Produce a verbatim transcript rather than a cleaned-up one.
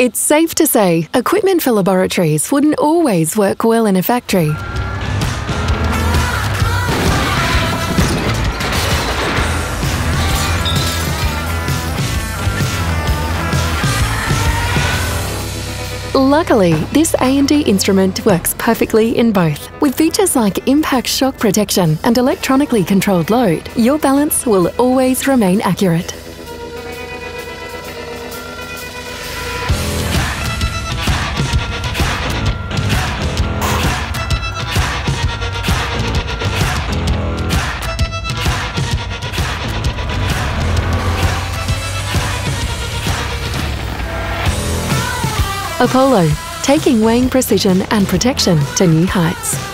It's safe to say, equipment for laboratories wouldn't always work well in a factory. Luckily, this A and D instrument works perfectly in both. With features like impact shock protection and electronically controlled load, your balance will always remain accurate. Apollo, taking weighing precision and protection to new heights.